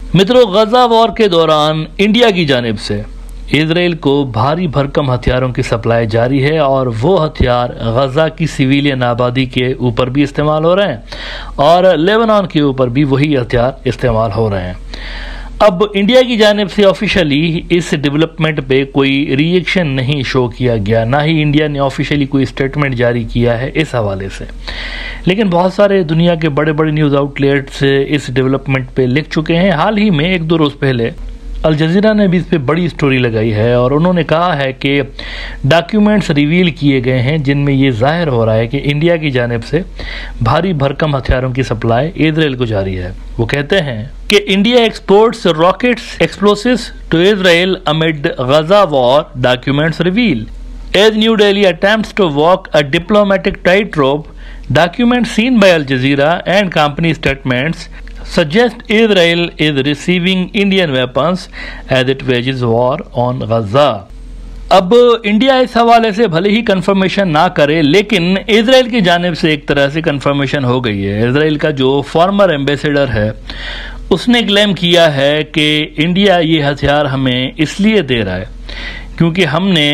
मित्रों, गजा वॉर के दौरान इंडिया की जानिब से इजराइल को भारी भरकम हथियारों की सप्लाई जारी है और वो हथियार गजा की सिविलियन आबादी के ऊपर भी इस्तेमाल हो रहे हैं और लेबनान के ऊपर भी वही हथियार इस्तेमाल हो रहे हैं। अब इंडिया की जानिब से ऑफिशियली इस डेवलपमेंट पे कोई रिएक्शन नहीं शो किया गया, ना ही इंडिया ने ऑफिशियली कोई स्टेटमेंट जारी किया है इस हवाले से। लेकिन बहुत सारे दुनिया के बड़े बड़े न्यूज़ आउटलेट्स इस डेवलपमेंट पे लिख चुके हैं। हाल ही में 1-2 रोज़ पहले अल जज़ीरा ने भी इस पर बड़ी स्टोरी लगाई है और उन्होंने कहा है कि डॉक्यूमेंट्स रिवील किए गए हैं जिनमें ये जाहिर हो रहा है कि इंडिया की जानिब से भारी भरकम हथियारों की सप्लाई इजराइल को जारी है। वो कहते हैं कि India exports rockets explosives to Israel amid Gaza war, documents reveal as new Delhi attempts to walk a diplomatic tightrope, documents seen by Al Jazeera and company statements suggest Israel is receiving Indian weapons as it wages war on Gaza। अब India इस हवाले से भले ही confirmation ना करे, लेकिन Israel की जानिब से एक तरह से कंफर्मेशन हो गई है। इजराइल का जो फॉर्मर एम्बेसडर है उसने क्लेम किया है कि इंडिया ये हथियार हमें इसलिए दे रहा है क्योंकि हमने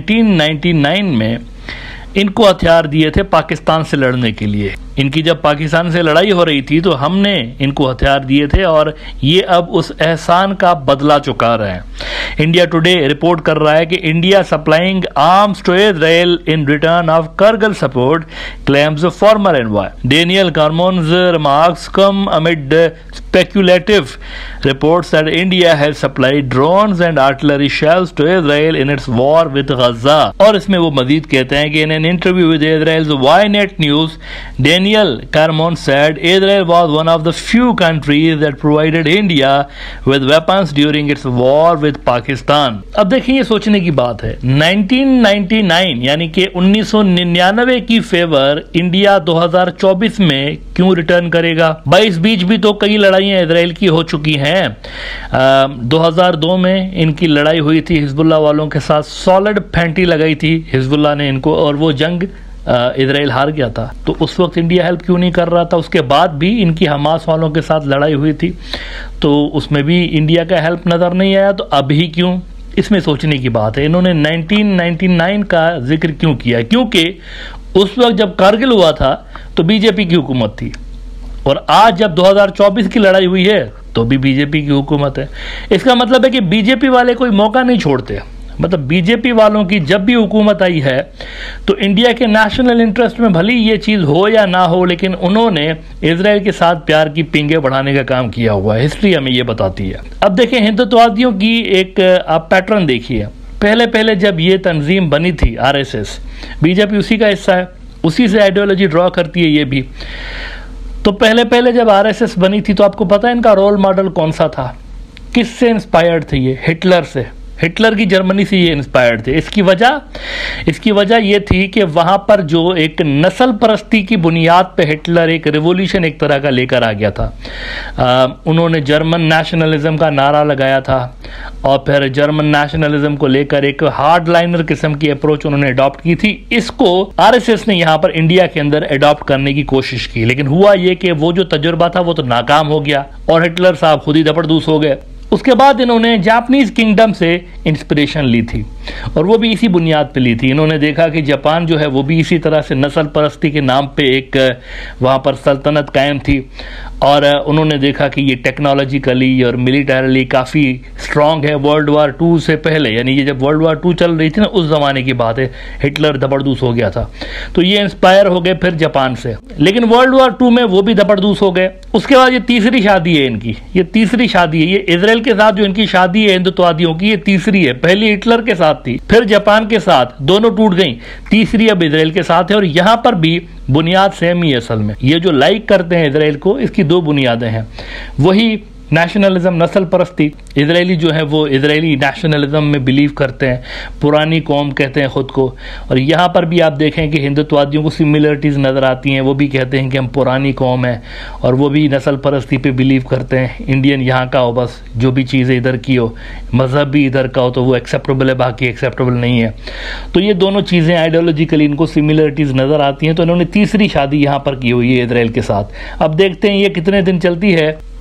1999 में इनको हथियार दिए थे पाकिस्तान से लड़ने के लिए। इनकी जब पाकिस्तान से लड़ाई हो रही थी तो हमने इनको हथियार दिए थे और ये अब उस एहसान का बदला चुका रहे हैं। इंडिया टुडे रिपोर्ट कर रहा है कि India supplying arms to Israel in return of Kargil support, claims former envoy. Daniel Carmon's remarks come amid speculative reports that India has supplied drones and artillery shells to Israel in its war with Gaza। और इसमें वो मजीद कहते हैं कि in an interview with Israel's Ynet News, Daniel Carmon said Israel was one of the few countries that provided India with weapons during its war with Pakistan। अब देखिए, ये सोचने की बात है, 1999 यानी कि 1999 की फेवर इंडिया 2024 में क्यों रिटर्न करेगा? 22 बीच भी तो कई लड़ाइयाँ इजराइल की हो चुकी हैं। 2002 में इनकी लड़ाई हुई थी हिजबुल्लाह वालों के साथ, सॉलिड फैंटी लगाई थी हिजबुल्लाह ने इनको और वो जंग इजराइल हार गया था। तो उस वक्त इंडिया हेल्प क्यों नहीं कर रहा था? उसके बाद भी इनकी हमास वालों के साथ लड़ाई हुई थी तो उसमें भी इंडिया का हेल्प नज़र नहीं आया, तो अभी क्यों? इसमें सोचने की बात है। इन्होंने 1999 का जिक्र क्यों किया? क्योंकि उस वक्त जब कारगिल हुआ था तो बीजेपी की हुकूमत थी और आज जब 2024 की लड़ाई हुई है तो भी बीजेपी की हुकूमत है। इसका मतलब है कि बीजेपी वाले कोई मौका नहीं छोड़ते। मतलब बीजेपी वालों की जब भी हुकूमत आई है तो इंडिया के नेशनल इंटरेस्ट में भली ये चीज़ हो या ना हो, लेकिन उन्होंने इजराइल के साथ प्यार की पींगे बढ़ाने का काम किया हुआ है। हिस्ट्री हमें ये बताती है। अब देखें, हिंदुत्ववादियों की एक आप पैटर्न देखिए। पहले पहले जब ये तंजीम बनी थी आरएसएस, बीजेपी उसी का हिस्सा है, उसी से आइडियोलॉजी ड्रॉ करती है ये भी। तो पहले पहले जब आरएसएस बनी थी तो आपको पता है इनका रोल मॉडल कौन सा था? किससे इंस्पायर्ड थे ये? हिटलर से। हिटलर की जर्मनी से ये इंस्पायर्ड थे। इसकी वजह ये थी कि वहाँ पर जो एक नस्ल परस्ती की बुनियाद पे हिटलर एक रिवोल्यूशन एक तरह का लेकर आ गया था। उन्होंने जर्मन नेशनलिज्म का नारा लगाया था और फिर जर्मन नेशनलिज्म को लेकर एक हार्ड लाइनर किस्म की अप्रोच उन्होंने अडॉप्ट की थी। इसको आरएसएस ने यहाँ पर इंडिया के अंदर अडॉप्ट करने की कोशिश की, लेकिन हुआ ये कि वो जो तजुर्बा था वो तो नाकाम हो गया और हिटलर साहब खुद ही दपड़दूस हो गए। उसके बाद इन्होंने जापानीज किंगडम से इंस्पिरेशन ली थी और वो भी इसी बुनियाद पे ली थी। इन्होंने देखा कि जापान जो है वो भी इसी तरह से नस्ल परस्ती के नाम पे एक वहाँ पर सल्तनत कायम थी और उन्होंने देखा कि ये टेक्नोलॉजिकली और मिलिटरली काफ़ी स्ट्रांग है। वर्ल्ड वार 2 से पहले, यानी ये जब वर्ल्ड वार 2 चल रही थी ना, उस ज़माने की बात है, हिटलर दबड़दूस हो गया था। तो ये इंस्पायर हो गए फिर जापान से, लेकिन वर्ल्ड वार 2 में वो भी दबड़दूस हो गए। उसके बाद ये तीसरी शादी है इनकी, ये तीसरी शादी है। ये इजराइल के साथ जो इनकी शादी है हिंदुत्ववादियों की, ये तीसरी है। पहली हिटलर के साथ थी, फिर जापान के साथ, दोनों टूट गई। तीसरी अब इजराइल के साथ है और यहां पर भी बुनियाद सेम ही है। असल में ये जो लाइक करते हैं इजराइल को, इसकी 2 बुनियादें हैं। वही नेशनलिज्म, नस्ल परस्ती। इजरायली जो है वो इजरायली नेशनलिज्म में बिलीव करते हैं, पुरानी कौम कहते हैं खुद को। और यहाँ पर भी आप देखें कि हिंदुत्ववादियों को सिमिलरिटीज़ नज़र आती हैं। वो भी कहते हैं कि हम पुरानी कौम है और वो भी नस्ल परस्ती पे बिलीव करते हैं। इंडियन यहाँ का हो, बस जो भी चीज़ें इधर की हो, मज़हब भी इधर का हो तो वो एक्सेप्टेबल है, बाकी एक्सेप्टेबल नहीं है। तो ये दोनों चीज़ें आइडियोलॉजिकली इनको सिमिलरिटीज़ नज़र आती हैं। तो इन्होंने तीसरी शादी यहाँ पर की हुई है इजराइल के साथ। अब देखते हैं ये कितने दिन चलती है।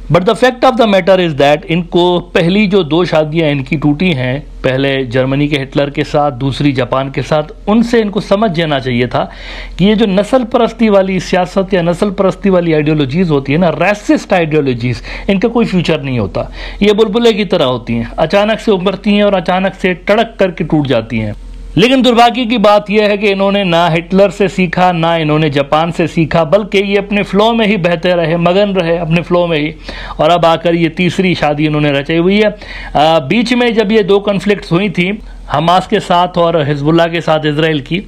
But the fact of the matter is that इनको पहली जो 2 शादियां इनकी टूटी हैं, पहले जर्मनी के हिटलर के साथ, दूसरी जापान के साथ, उनसे इनको समझ जाना चाहिए था कि ये जो नस्ल परस्ती वाली सियासत या नस्ल परस्ती वाली आइडियोलॉजीज होती है ना, रेसिस्ट आइडियोलॉजीज, इनका कोई फ्यूचर नहीं होता। ये बुलबुले की तरह होती हैं, अचानक से उभरती हैं और अचानक से टड़क करके टूट जाती हैं। लेकिन दुर्भाग्य की बात यह है कि इन्होंने ना हिटलर से सीखा, ना इन्होंने जापान से सीखा, बल्कि ये अपने फ्लो में ही बहते रहे, मगन रहे अपने फ्लो में ही, और अब आकर ये तीसरी शादी इन्होंने रचाई हुई है। बीच में जब ये 2 कॉन्फ्लिक्ट्स हुई थी, हमास के साथ और हिजबुल्लाह के साथ इजराइल की,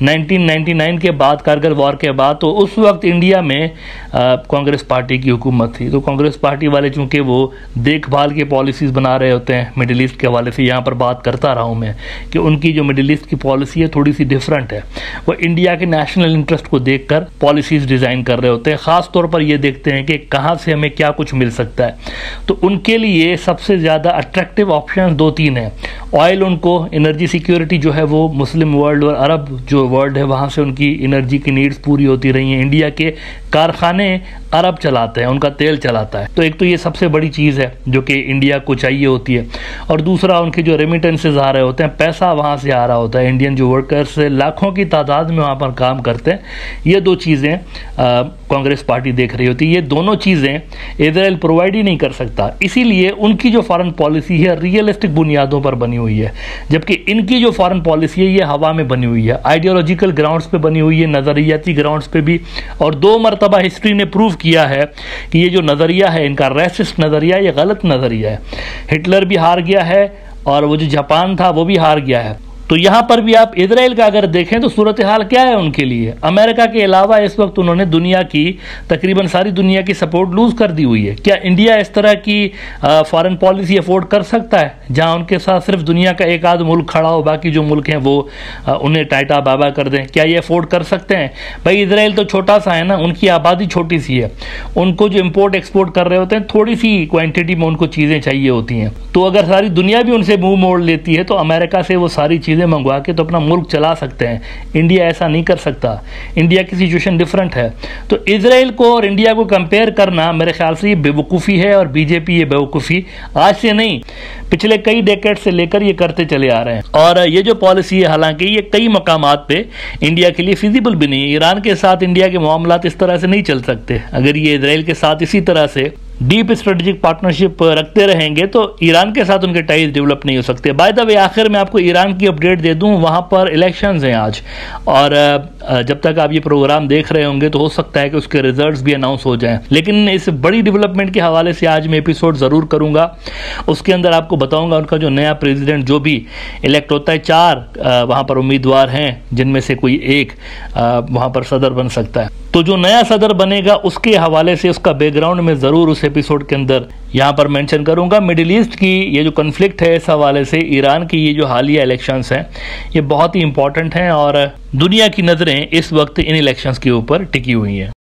1999 के बाद, कारगिल वॉर के बाद, तो उस वक्त इंडिया में कांग्रेस पार्टी की हुकूमत थी। तो कांग्रेस पार्टी वाले चूंकि वो देखभाल की पॉलिसीज़ बना रहे होते हैं मिडिल ईस्ट के हवाले से, यहाँ पर बात करता रहा हूँ मैं कि उनकी जो मिडिल ईस्ट की पॉलिसी है थोड़ी सी डिफरेंट है। वो इंडिया के नेशनल इंटरेस्ट को देख कर पॉलिसीज़ डिज़ाइन कर रहे होते हैं, ख़ास तौर पर ये देखते हैं कि कहाँ से हमें क्या कुछ मिल सकता है। तो उनके लिए सबसे ज़्यादा अट्रैक्टिव ऑप्शन 2-3 हैं। ऑयल, उनको एनर्जी सिक्योरिटी जो है वो मुस्लिम वर्ल्ड और अरब जो वर्ल्ड है वहाँ से उनकी एनर्जी की नीड्स पूरी होती रही हैं। इंडिया के कारखाने अरब चलाते हैं, उनका तेल चलाता है। तो एक तो ये सबसे बड़ी चीज़ है जो कि इंडिया को चाहिए होती है, और दूसरा उनके जो रेमिटेंसेज आ रहे होते हैं, पैसा वहाँ से आ रहा होता है। इंडियन जो वर्कर्स लाखों की तादाद में वहाँ पर काम करते हैं। ये 2 चीज़ें कांग्रेस पार्टी देख रही होती है। ये दोनों चीज़ें इजराइल प्रोवाइड ही नहीं कर सकता, इसीलिए उनकी जो फॉरेन पॉलिसी है रियलिस्टिक बुनियादों पर बनी हुई है, जबकि इनकी जो फॉरेन पॉलिसी है ये हवा में बनी हुई है, आइडियोलॉजिकल ग्राउंड्स पे बनी हुई है, नज़रियाती ग्राउंड्स पे भी। और 2 मरतबा हिस्ट्री ने प्रूव किया है कि ये जो नज़रिया है इनका, रेसिस्ट नज़रिया, ये गलत नज़रिया है। हिटलर भी हार गया है और वो जो जापान था वो भी हार गया है। तो यहाँ पर भी आप इजराइल का अगर देखें तो सूरत हाल क्या है उनके लिए। अमेरिका के अलावा इस वक्त उन्होंने दुनिया की, तकरीबन सारी दुनिया की सपोर्ट लूज कर दी हुई है। क्या इंडिया इस तरह की फॉरेन पॉलिसी अफोर्ड कर सकता है जहाँ उनके साथ सिर्फ दुनिया का एक आध मुल्क खड़ा हो, बाकी जो मुल्क हैं वो उन्हें टाइटा बाबा कर दें? क्या ये अफोर्ड कर सकते हैं? भाई इजराइल तो छोटा सा है ना, उनकी आबादी छोटी सी है, उनको जो इम्पोर्ट एक्सपोर्ट कर रहे होते हैं थोड़ी सी क्वान्टिटी में उनको चीज़ें चाहिए होती हैं। तो अगर सारी दुनिया भी उनसे मुंह मोड़ लेती है तो अमेरिका से वो सारी चीज़ें मंगवा के तो अपना मुल्क चला सकते हैं। इंडिया ऐसा नहीं कर सकता, इंडिया की सिचुएशन डिफरेंट है। तो इजराइल को और इंडिया को कंपेयर करना मेरे ख्याल से ये बेवकूफ़ी है, और बीजेपी ये बेवकूफ़ी आज से नहीं, पिछले कई डेकेड से लेकर ये करते चले आ रहे हैं। और ये जो पॉलिसी है हालांकि ये कई मकामात पे इंडिया के लिए फिजिबल भी नहीं है। ईरान के साथ इंडिया के मामलात इस तरह से नहीं चल सकते। अगर ये इजराइल के साथ इसी तरह से डीप स्ट्रेटेजिक पार्टनरशिप रखते रहेंगे तो ईरान के साथ उनके टाइज डेवलप नहीं हो सकते। बाय द वे आखिर में आपको ईरान की अपडेट दे दूं, वहाँ पर इलेक्शंस हैं आज, और जब तक आप ये प्रोग्राम देख रहे होंगे तो हो सकता है कि उसके रिजल्ट्स भी अनाउंस हो जाएं। लेकिन इस बड़ी डेवलपमेंट के हवाले से आज मैं एपिसोड ज़रूर करूँगा। उसके अंदर आपको बताऊँगा उनका जो नया प्रेसिडेंट जो भी इलेक्ट होता है, 4 वहाँ पर उम्मीदवार हैं जिनमें से कोई एक वहाँ पर सदर बन सकता है। तो जो नया सदर बनेगा उसके हवाले से उसका बैकग्राउंड में ज़रूर उस एपिसोड के अंदर यहाँ पर मेंशन करूँगा। मिडिल ईस्ट की ये जो कन्फ्लिक्ट है इस हवाले से, ईरान की ये जो हालिया इलेक्शंस हैं ये बहुत ही इंपॉर्टेंट हैं, और दुनिया की नज़रें इस वक्त इन इलेक्शंस के ऊपर टिकी हुई हैं।